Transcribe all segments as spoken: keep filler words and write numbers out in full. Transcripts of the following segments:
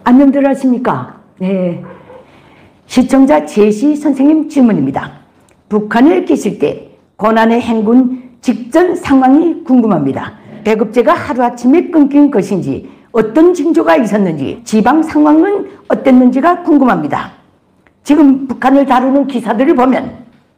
안녕들 하십니까? 네. 시청자 제시 선생님 질문입니다. 북한에 계실 때 고난의 행군 직전 상황이 궁금합니다. 배급제가 하루아침에 끊긴 것인지 어떤 징조가 있었는지 지방 상황은 어땠는지가 궁금합니다. 지금 북한을 다루는 기사들을 보면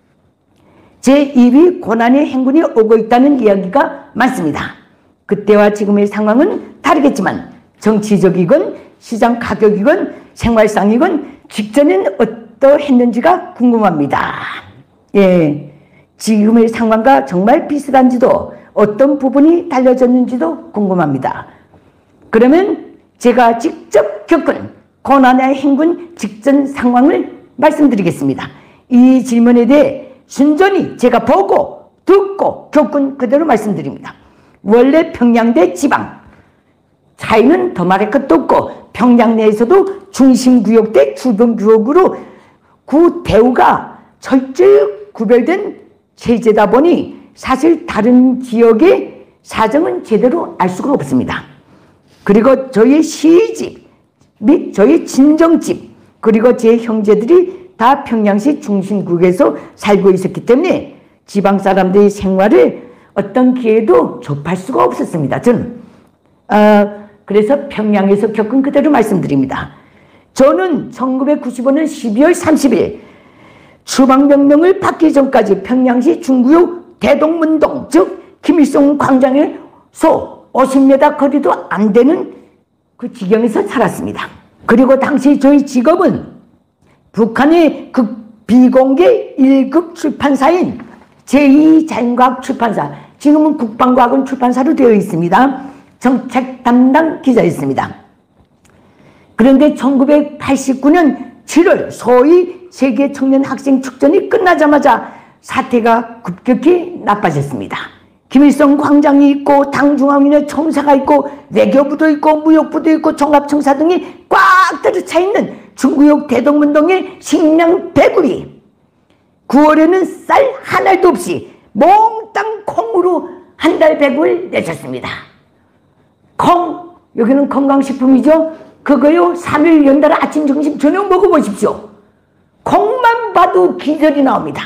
제이 위 고난의 행군이 오고 있다는 이야기가 많습니다. 그때와 지금의 상황은 다르겠지만 정치적이건 시장 가격이건 생활상이건 직전엔 어떠했는지가 궁금합니다. 예, 지금의 상황과 정말 비슷한지도 어떤 부분이 달라졌는지도 궁금합니다. 그러면 제가 직접 겪은 고난의 행군 직전 상황을 말씀드리겠습니다. 이 질문에 대해 순전히 제가 보고 듣고 겪은 그대로 말씀드립니다. 원래 평양대 지방 차이는 더 말할 것도 없고 평양 내에서도 중심구역대 주변구역으로 구 대우가 철저히 구별된 체제다 보니 사실 다른 지역의 사정은 제대로 알 수가 없습니다. 그리고 저희 시집 및 저희 친정집 그리고 제 형제들이 다 평양시 중심구역에서 살고 있었기 때문에 지방 사람들의 생활을 어떤 기회도 접할 수가 없었습니다. 저는 어, 그래서 평양에서 겪은 그대로 말씀드립니다. 저는 천구백구십오 년 십이월 삼십일 추방명령을 받기 전까지 평양시 중구역 대동문동 즉 김일성 광장에서 오십 미터 거리도 안 되는 그 지경에서 살았습니다. 그리고 당시 저희 직업은 북한의 그 비공개 일 급 출판사인 제이 자연과학 출판사 지금은 국방과학원 출판사로 되어 있습니다. 정책 담당 기자였습니다. 그런데 천구백팔십구 년 칠월 소위 세계 청년 학생 축전이 끝나자마자 사태가 급격히 나빠졌습니다. 김일성 광장이 있고 당중앙위원회 청사가 있고 외교부도 있고 무역부도 있고 종합청사 등이 꽉 들어차 있는 중구역 대동문동의 식량 배급이 구월에는 쌀 한 알도 없이 몽땅 콩으로 한 달 배급을 내줬습니다. 콩, 여기는 건강식품이죠. 그거요 삼 일 연달아 아침 점심 저녁 먹어보십시오. 콩만 봐도 기절이 나옵니다.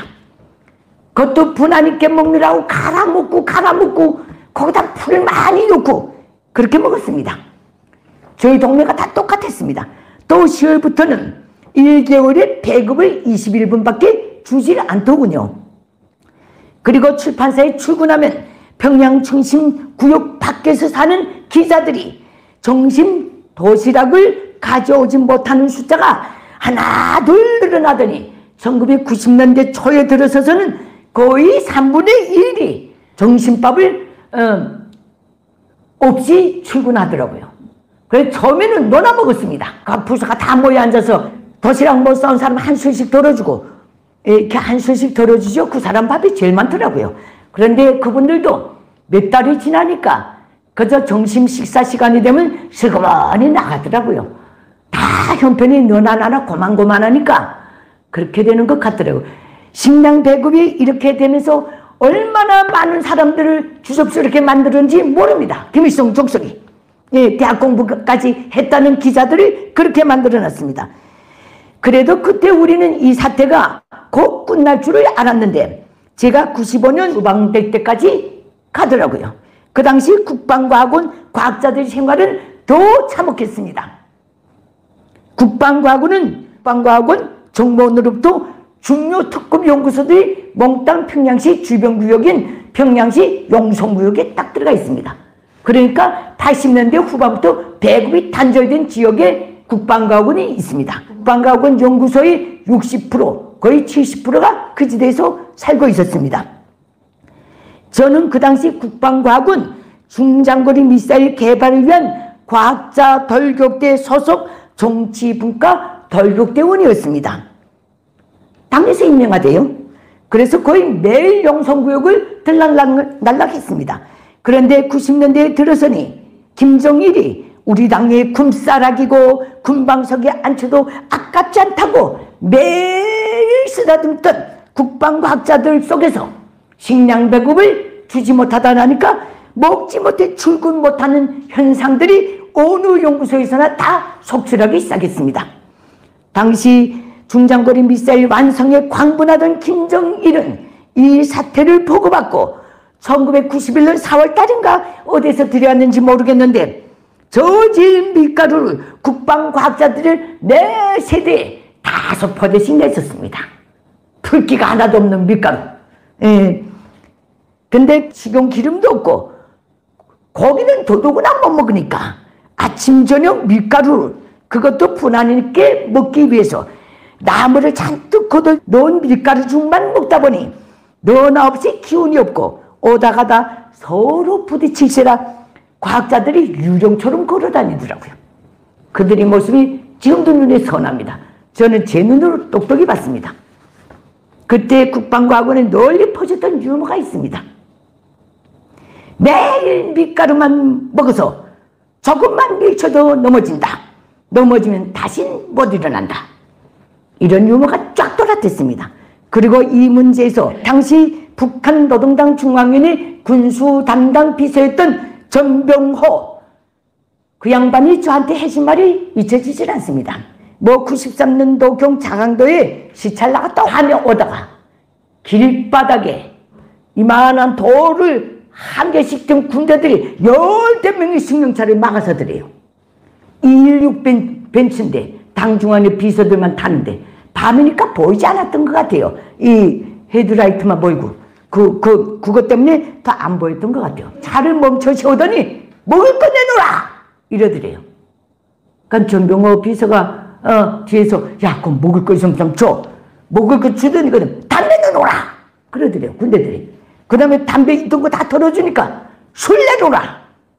그것도 분한 있게 먹느라고 갈아 먹고 갈아 먹고 거기다 풀을 많이 넣고 그렇게 먹었습니다. 저희 동네가 다 똑같았습니다. 또 시월부터는 일 개월에 배급을 이십일 분밖에 주질 않더군요. 그리고 출판사에 출근하면 평양 중심 구역 밖에서 사는 기자들이 점심 도시락을 가져오지 못하는 숫자가 하나 둘 늘어나더니 천구백구십 년대 초에 들어서서는 거의 삼분의 일이 점심밥을 어, 없이 출근하더라고요. 그래서 처음에는 놀아 먹었습니다. 그 부사가 다 모여 앉아서 도시락 못 사온 사람 한 술씩 덜어주고 이렇게 한 술씩 덜어주죠. 그 사람 밥이 제일 많더라고요. 그런데 그분들도 몇 달이 지나니까 그저 점심 식사 시간이 되면 슬그머니 나가더라고요. 다 형편이 너나 나나 고만고만하니까 그렇게 되는 것 같더라고요. 식량 배급이 이렇게 되면서 얼마나 많은 사람들을 주접스럽게 만들었는지 모릅니다. 김일성 족속이. 예, 대학 공부까지 했다는 기자들을 그렇게 만들어놨습니다. 그래도 그때 우리는 이 사태가 곧 끝날 줄을 알았는데 제가 구십오 년 후반될 때까지 가더라고요. 그 당시 국방과학원 과학자들의 생활은 더 참혹했습니다. 국방과학원은 국방과학원 정보원으로부터 중요 특급 연구소들이 몽땅 평양시 주변구역인 평양시 용성구역에 딱 들어가 있습니다. 그러니까 팔십 년대 후반부터 배급이 단절된 지역에 국방과학원이 있습니다. 국방과학원 연구소의 육십 퍼센트 거의 칠십 퍼센트가 그 지대에서 살고 있었습니다. 저는 그 당시 국방과학원 중장거리 미사일 개발을 위한 과학자 덜격대 소속 정치분과 덜격대원이었습니다. 당에서 임명하대요. 그래서 거의 매일 용성구역을 들락날락했습니다. 그런데 구십 년대에 들어서니 김정일이 우리 당의 군사락이고 군방석에 앉혀도 아깝지 않다고 매일 쓰다듬던 국방과학자들 속에서 식량 배급을 주지 못하다 나니까 먹지 못해 출근 못하는 현상들이 어느 연구소에서나 다 속출하기 시작했습니다. 당시 중장거리 미사일 완성에 광분하던 김정일은 이 사태를 보고받고 천구백구십일 년 사월 달인가 어디서 들여왔는지 모르겠는데 저질 밀가루를 국방과학자들을 네 세대에 다섯 포대씩 냈었습니다. 풀기가 하나도 없는 밀가루. 예. 근데 식용 기름도 없고 고기는 도둑은 못 먹으니까 아침 저녁 밀가루를 그것도 분한있게 먹기 위해서 나무를 잔뜩 걷어 놓은 밀가루 죽만 먹다 보니 너나 없이 기운이 없고 오다 가다 서로 부딪힐세라 과학자들이 유령처럼 걸어다니더라고요. 그들의 모습이 지금도 눈에 선합니다. 저는 제 눈으로 똑똑히 봤습니다. 그때 국방과학원에 널리 퍼졌던 유머가 있습니다. 매일 밀가루만 먹어서 조금만 밀쳐도 넘어진다. 넘어지면 다신 못 일어난다. 이런 유머가 쫙 돌아댔습니다. 그리고 이 문제에서 당시 북한 노동당 중앙위원회 군수 담당 비서였던 전병호, 그 양반이 저한테 해준 말이 잊혀지질 않습니다. 뭐 구십삼 년도 경 장항도에 시찰 나갔다 하며 오다가 길바닥에 이만한 돌을 한 개씩 든 군대들이 열댓 명의 승용차를 막아서 들어요. 이백십육 벤츠인데 당중앙의 비서들만 타는데 밤이니까 보이지 않았던 것 같아요. 이 헤드라이트만 보이고 그, 그, 그것 때문에 더 안 보였던 것 같아요. 차를 멈춰 세우더니 먹을 거 내놓으라! 이러더래요. 그러니까 전병호 비서가 어, 뒤에서 야, 그럼 먹을 거 있으면 좀 줘. 먹을 거 주더니 담배 내놓으라! 그러더래요, 군대들이. 그 다음에 담배 있던 거 다 털어주니까 술 내놓으라!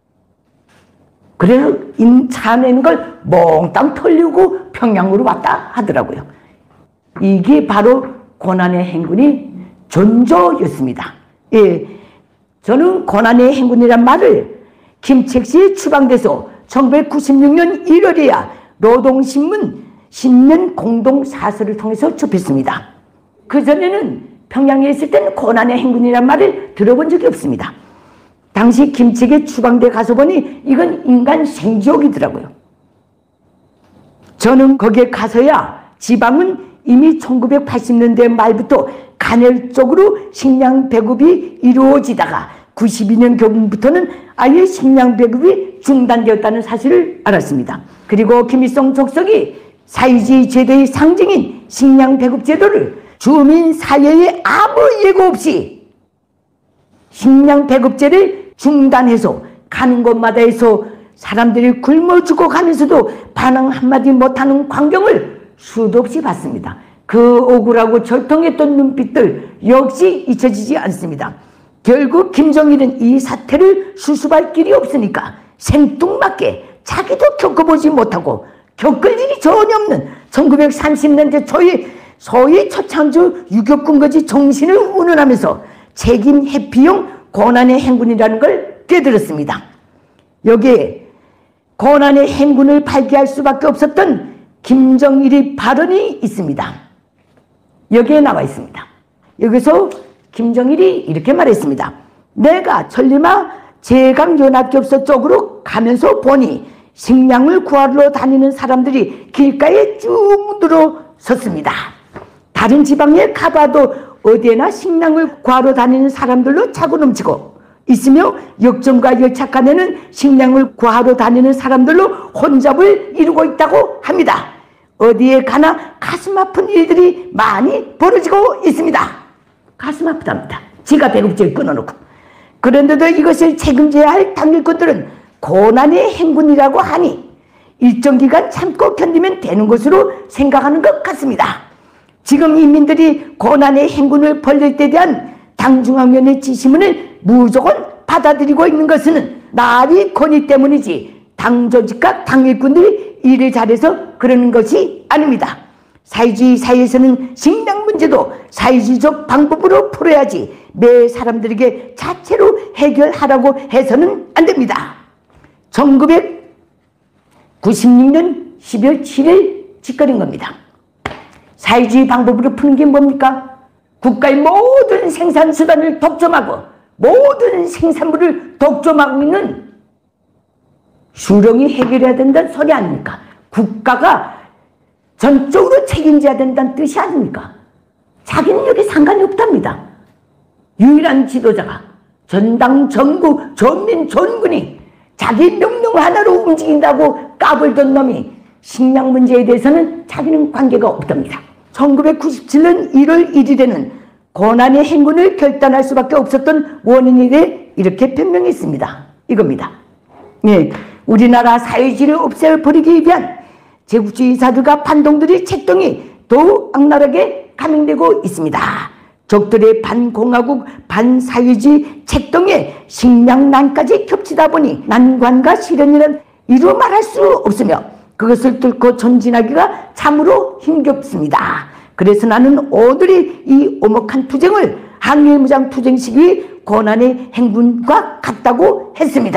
그래서 차 내는 걸 몽땅 털리고 평양으로 왔다 하더라고요. 이게 바로 고난의 행군이 존조였습니다. 예, 저는 고난의 행군이란 말을 김책시에 추방돼서 천구백구십육 년 일월에야 노동신문 신년 공동사설을 통해서 접했습니다. 그전에는 평양에 있을 때는 고난의 행군이란 말을 들어본 적이 없습니다. 당시 김책에 추방돼 가서 보니 이건 인간 생지옥이더라고요. 저는 거기에 가서야 지방은 이미 천구백팔십 년대 말부터 간헐적으로 식량 배급이 이루어지다가 구십이 년 경부터는 아예 식량 배급이 중단되었다는 사실을 알았습니다. 그리고 김일성 족석이 사회주의 제도의 상징인 식량 배급 제도를 주민 사회에 아무 예고 없이 식량 배급제를 중단해서 가는 곳마다에서 사람들이 굶어 죽어가면서도 반항 한마디 못하는 광경을 수도 없이 봤습니다. 그 억울하고 절통했던 눈빛들 역시 잊혀지지 않습니다. 결국 김정일은 이 사태를 수습할 길이 없으니까 생뚱맞게 자기도 겪어보지 못하고 겪을 일이 전혀 없는 천구백삼십 년대 초에 소위 초창주 유격군거지 정신을 운운하면서 책임 회피용 고난의 행군이라는 걸 깨달았습니다. 여기에 고난의 행군을 발기할 수밖에 없었던 김정일의 발언이 있습니다. 여기에 나와 있습니다. 여기서 김정일이 이렇게 말했습니다. 내가 천리마 제강연합교섭소 쪽으로 가면서 보니 식량을 구하러 다니는 사람들이 길가에 쭉 늘어섰습니다. 다른 지방에 가봐도 어디에나 식량을 구하러 다니는 사람들로 차고 넘치고 있으며 역정과 열차간에는 식량을 구하러 다니는 사람들로 혼잡을 이루고 있다고 합니다. 어디에 가나 가슴 아픈 일들이 많이 벌어지고 있습니다. 가슴 아프답니다. 지가 배급제를 끊어놓고. 그런데도 이것을 책임져야 할 당일권들은 고난의 행군이라고 하니 일정 기간 참고 견디면 되는 것으로 생각하는 것 같습니다. 지금 인민들이 고난의 행군을 벌릴 때 대한 당중앙위원회 지시문을 무조건 받아들이고 있는 것은 나의 권위 때문이지 당 조직과 당 일꾼들이 일을 잘해서 그러는 것이 아닙니다. 사회주의 사회에서는 식량 문제도 사회주의적 방법으로 풀어야지 매 사람들에게 자체로 해결하라고 해서는 안 됩니다. 천구백구십육 년 십이월 칠일 짓거린 겁니다. 사회주의 방법으로 푸는 게 뭡니까? 국가의 모든 생산수단을 독점하고 모든 생산물을 독점하고 있는 수령이 해결해야 된다는 소리 아닙니까? 국가가 전적으로 책임져야 된다는 뜻이 아닙니까? 자기는 여기 상관이 없답니다. 유일한 지도자가 전당 전국 전민 전군이 자기 명령 하나로 움직인다고 까불던 놈이 식량 문제에 대해서는 자기는 관계가 없답니다. 천구백구십칠 년 일월 일일에는 고난의 행군을 결단할 수밖에 없었던 원인에 대해 이렇게 변명했습니다. 이겁니다. 예, 우리나라 사회주의를 없애버리기 위한 제국주의자들과 반동들의 책동이 더욱 악랄하게 감행되고 있습니다. 적들의 반공화국 반사회주의 책동에 식량난까지 겹치다 보니 난관과 시련이란 이루 말할 수 없으며 그것을 뚫고 전진하기가 참으로 힘겹습니다. 그래서 나는 오늘의 이 오목한 투쟁을 항일무장 투쟁 시기의 고난의 행군과 같다고 했습니다.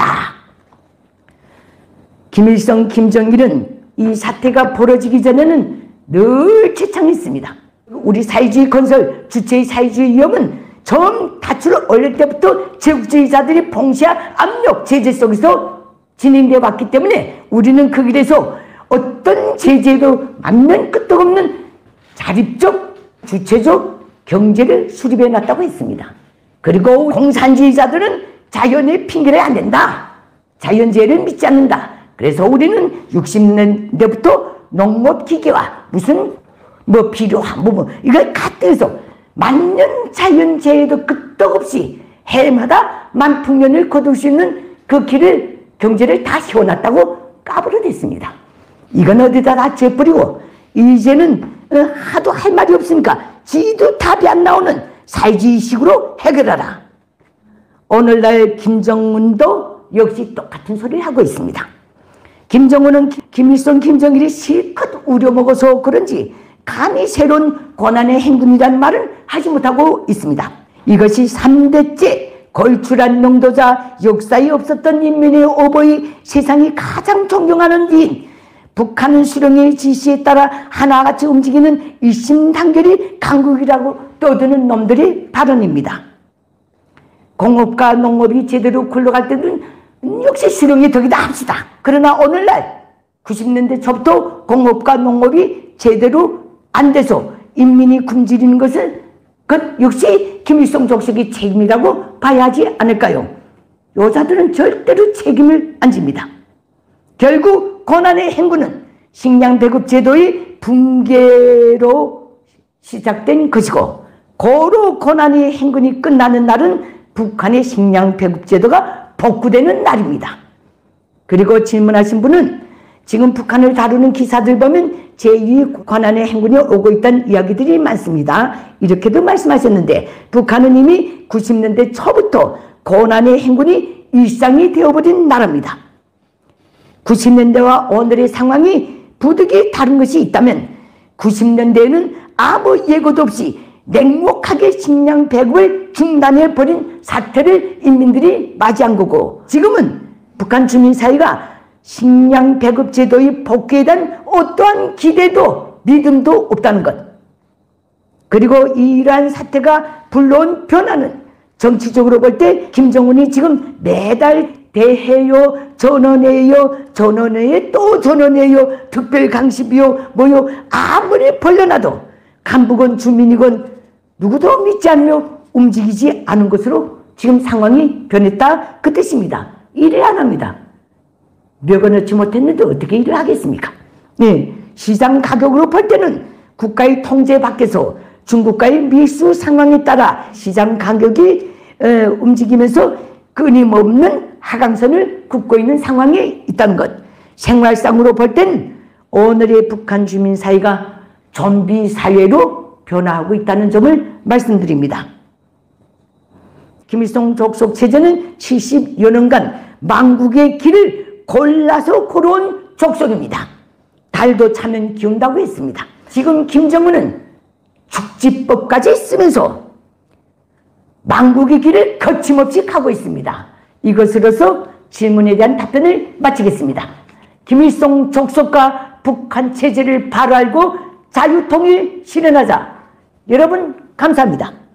김일성, 김정일은 이 사태가 벌어지기 전에는 늘 최창했습니다. 우리 사회주의 건설 주체의 사회주의 위험은 처음 닻을 올릴 때부터 제국주의자들이 봉쇄한 압력 제재 속에서 진행되어 왔기 때문에 우리는 그 길에서 어떤 제재도 만면 끄떡없는 자립적, 주체적 경제를 수립해 놨다고 했습니다. 그리고 공산주의자들은 자연의 핑계를 안 된다. 자연재해를 믿지 않는다. 그래서 우리는 육십 년대부터 농업기계와 무슨 뭐 필요한 뭐, 뭐 이걸 갖대서 만년 자연재해도 끄떡없이 해마다 만풍년을 거둘 수 있는 그 길을 경제를 다 세워놨다고 까불어댔습니다. 이건 어디다 다 재버리고 이제는 하도 할 말이 없으니까 지도 답이 안 나오는 사회주의식으로 해결하라. 오늘날 김정은도 역시 똑같은 소리를 하고 있습니다. 김정은은 김일성, 김정일이 실컷 우려먹어서 그런지 감히 새로운 고난의 행군이라는 말을 하지 못하고 있습니다. 이것이 삼 대째 걸출한 용도자 역사에 없었던 인민의 오보이 세상이 가장 존경하는 인 북한 수령의 지시에 따라 하나같이 움직이는 일심단결이 강국이라고 떠드는 놈들의 발언입니다. 공업과 농업이 제대로 굴러갈 때는 역시 수령의 덕이다 합시다. 그러나 오늘날 구십 년대 초부터 공업과 농업이 제대로 안 돼서 인민이 굶주리는 것은 그 역시 김일성 족속의 책임이라고 봐야 하지 않을까요? 여자들은 절대로 책임을 안 집니다. 결국 고난의 행군은 식량 배급 제도의 붕괴로 시작된 것이고 고로 고난의 행군이 끝나는 날은 북한의 식량 배급 제도가 복구되는 날입니다. 그리고 질문하신 분은 지금 북한을 다루는 기사들 보면 제이 고난의 행군이 오고 있다는 이야기들이 많습니다. 이렇게도 말씀하셨는데 북한은 이미 구십 년대 초부터 고난의 행군이 일상이 되어버린 나라입니다. 구십 년대와 오늘의 상황이 부득이 다른 것이 있다면 구십 년대에는 아무 예고도 없이 냉혹하게 식량 배급을 중단해버린 사태를 인민들이 맞이한 거고 지금은 북한 주민사회가 식량 배급 제도의 복귀에 대한 어떠한 기대도 믿음도 없다는 것. 그리고 이러한 사태가 불러온 변화는 정치적으로 볼 때 김정은이 지금 매달 대해요, 전원해요, 전원해요, 또 전원해요, 특별강습이요, 뭐요, 아무리 벌려놔도 간부건 주민이건 누구도 믿지 않으며 움직이지 않은 것으로 지금 상황이 변했다 그 뜻입니다. 일을 안 합니다. 멱을 넣지 못했는데 어떻게 일을 하겠습니까? 네, 시장 가격으로 볼 때는 국가의 통제 밖에서 중국과의 밀수 상황에 따라 시장 가격이 에, 움직이면서 끊임없는 하강선을 긋고 있는 상황에 있다는 것. 생활상으로 볼 땐 오늘의 북한 주민 사회가 좀비 사회로 변화하고 있다는 점을 말씀드립니다. 김일성 족속 체제는 칠십여 년간 망국의 길을 골라서 걸어온 족속입니다. 달도 차면 기운다고 했습니다. 지금 김정은은 축지법까지 쓰면서 망국의 길을 거침없이 가고 있습니다. 이것으로서 질문에 대한 답변을 마치겠습니다. 김일성 족속과 북한 체제를 바로 알고 자유통일 실현하자. 여러분 감사합니다.